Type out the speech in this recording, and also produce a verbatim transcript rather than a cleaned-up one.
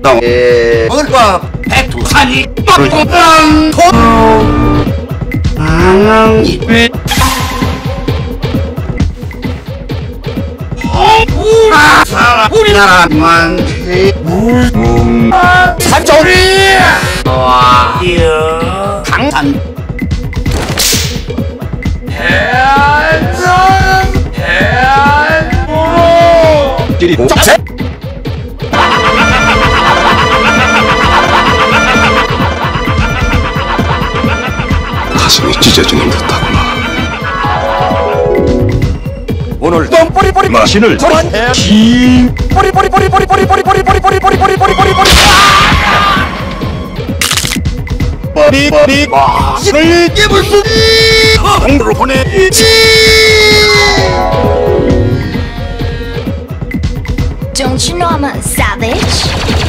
땅에 물과 백두산이 빵빵 돈 입에 우리나라만 물몸 산소리 와 강산 해안선 해안으로 길이 목적세 가슴이 찢어지는 듯하구나. 오늘 똥뿌리뿌리 마신을 소환해 긴 뿌리뿌리뿌리뿌리뿌리뿌리뿌리뿌리뿌리뿌리뿌리뿌리뿌리뿌리 뿌리뿌리 마신을 이게 무슨 공부로 보내지 Don't you know I'm a savage?